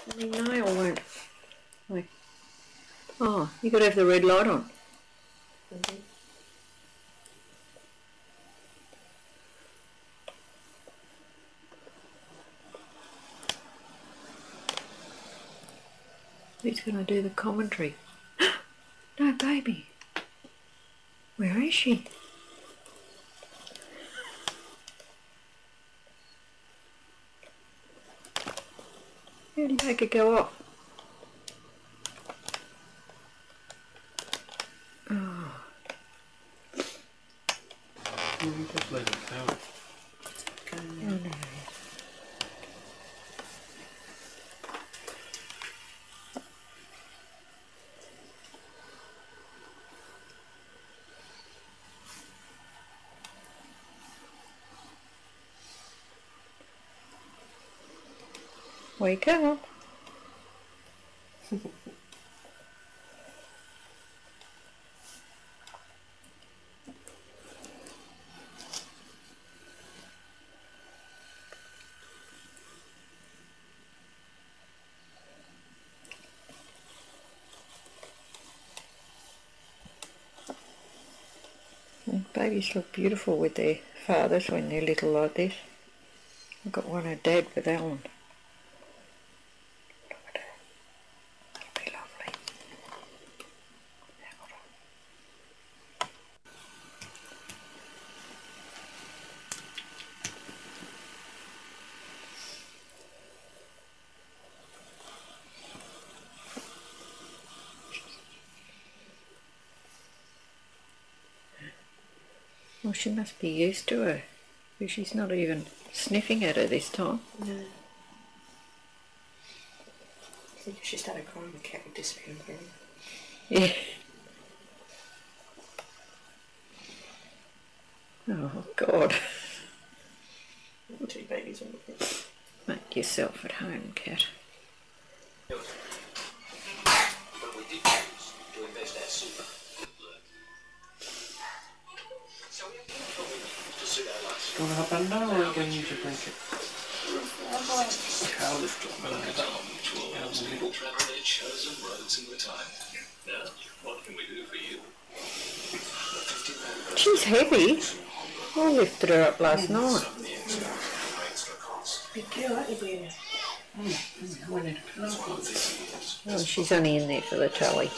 My nail won't. Like, oh, you got to have the red light on. Mm-hmm. Who's going to do the commentary? No, baby. Where is she? How do you make it go off? Oh. Just let it go. Oh no. Wake up. Babies look beautiful with their fathers when they're little like this. I've got one of Dad with Alan. Look at her. That'll be lovely. Well, she must be used to her, because she's not even sniffing at her this time. No. I think if she started crying, the cat would disappear again. Yeah. Oh, God. Two babies on the bed. Make yourself at home, cat. But we did choose to invest our super. So we have to suit our lives. Do you want to hop under or are you going to use your blanket? Okay, I'll lift up and get up. Which will allow people travel their chosen roads in the time. Now, what can we do for you? She's heavy. I lifted her up last night. Big girl, aren't you, dear? Oh, she's only in there for the tally.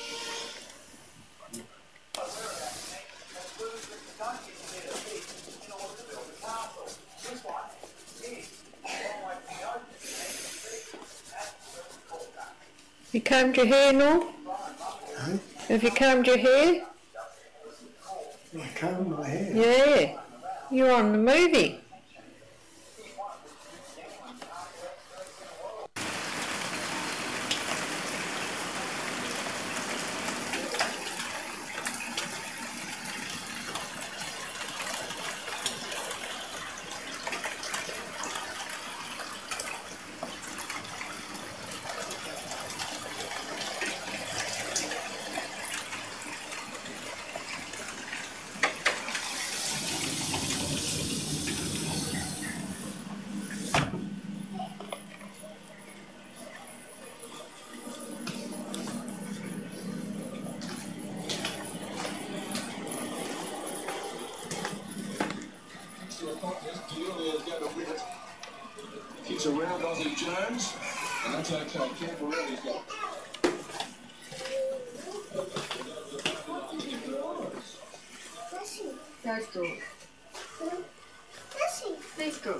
You combed your hair, Norm? Huh? Have you combed your hair? I comb my hair. Yeah. You're on the movie. He's around Ozzy Jones, and that's okay. Careful where he's got. That's good. That's good.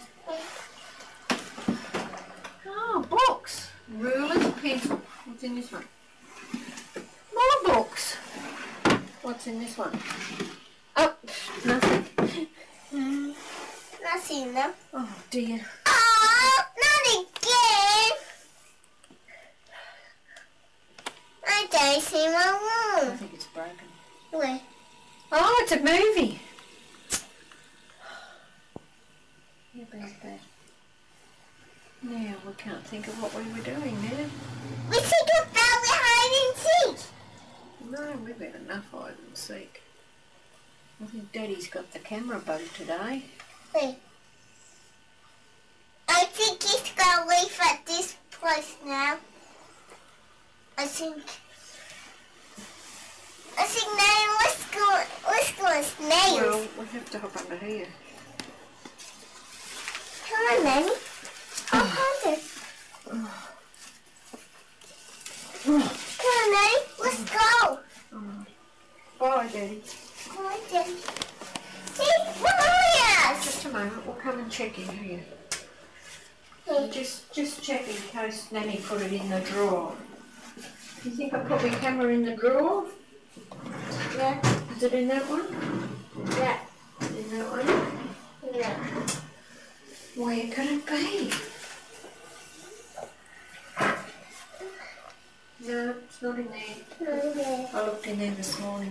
Oh, books. Rulers, pencil. What's in this one? More books. What's in this one? Oh, nothing. Nothing, no. Oh dear. Oh, not again. I don't see my I room. think it's broken. Where? Oh, it's a movie. Yeah, bad. Now we can't think of what we were doing now. We think about hide and seek. No, we've had enough hide and seek. I think Daddy's got the camera bug today. Wait. I think he's going to leave at this place. close now. I think now let's go on snails. Well, we have to hop under here. Come on, Nanny. Hop under. Come on, Nanny. Let's go. Bye, Daddy. Come on, Daddy. Hey, Marias! Just a moment, we'll come and check in here. Just check in case Nanny put it in the drawer. You think I put my camera in the drawer? Yeah. Is it in that one? Yeah. In that one? Yeah. Where could it be? No, it's not in there. Okay. I looked in there this morning.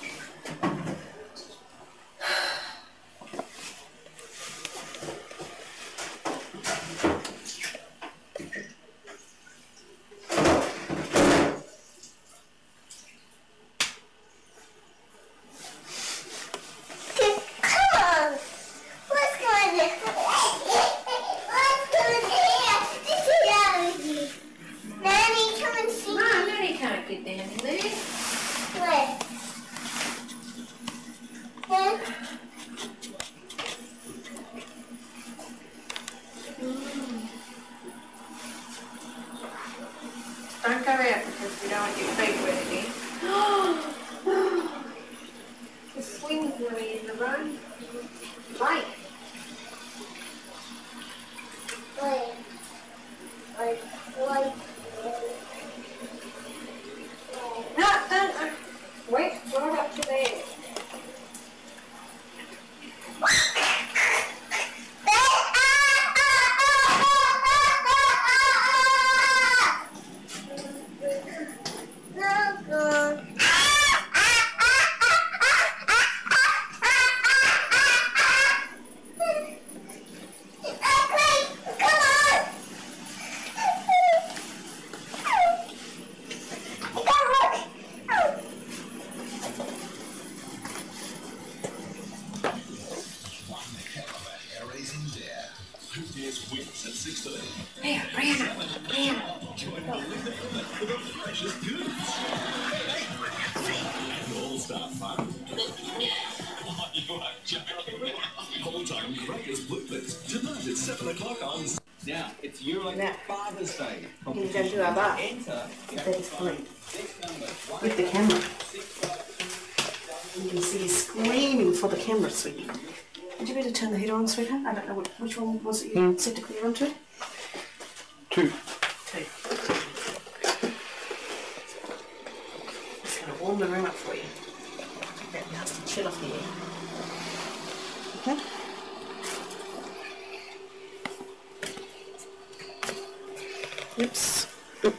Don't go out because we don't want your feet wet again. The swing's really in the road. Right. No, don't. Wait, right up to there. Now, it's your Father's Day. Can you go to our bar? Enter. That is fine. With the camera. You can see you screaming for the camera, sweetie. Would you better turn the heater on, sweetheart? I don't know which one was it you said to clear onto? 2. Two. Just going to warm the room up for you. Get that nasty chill off the air. Okay? Oops. Oop.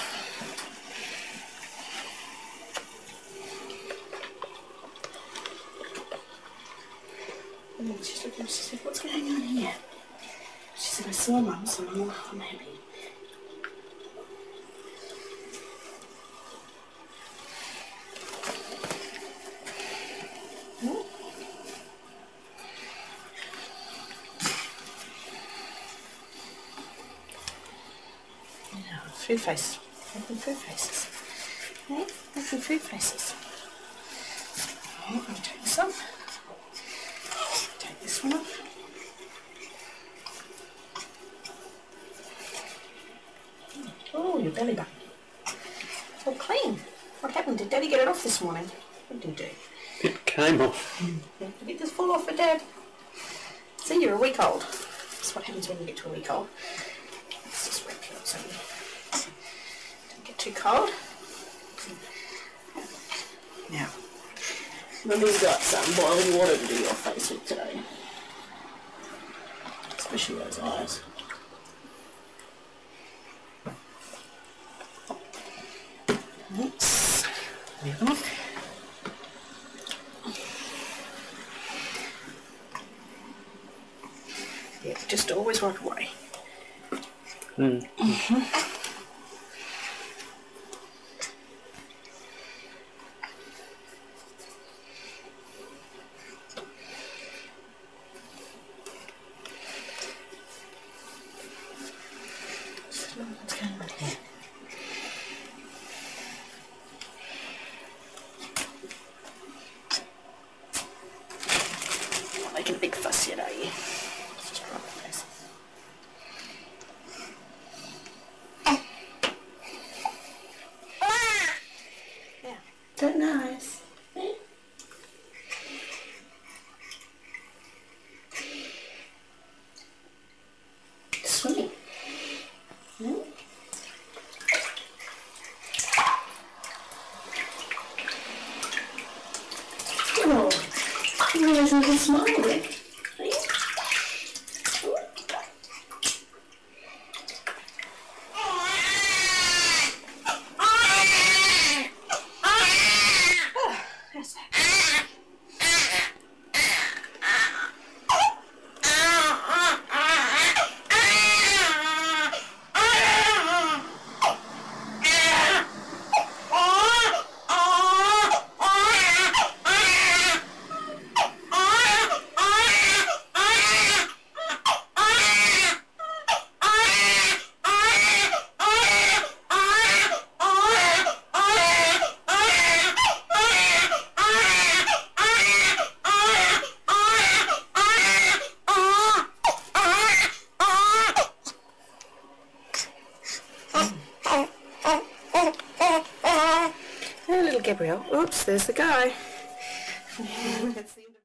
And she's looking, she said, what's going on here? She said, I saw Mum, so I'm happy. Food faces. Making food faces. Okay, making food faces. Okay, I'm going to take this off. Take this one off. Oh, your belly button. It's all clean. What happened? Did Daddy get it off this morning? What did he do? It came off. Did it just fall off for Dad? See, you're a week old. That's what happens when you get to a week old. Let's just wrap you up so you don't get too cold. Now, Mummy's got some boiling water to do your face with today. Especially those eyes. Oops. Leave them off. Yeah, just always work away. What's going on here? Not making a big fuss yet, are you? Just rub the face. Yeah. Don't nice. Swimming. Hmm? Oh, you're always a little smiling. Are you? Yes. Hello, little Gabrielle. Oops, there's the guy. That's the end of